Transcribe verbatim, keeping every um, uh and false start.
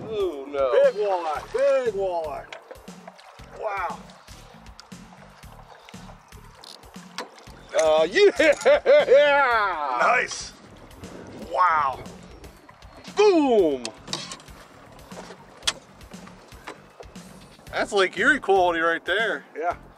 Oh no. Big walleye, big walleye. Wow. Oh, uh, yeah! Nice. Wow. Boom! That's Lake Erie quality right there. Yeah.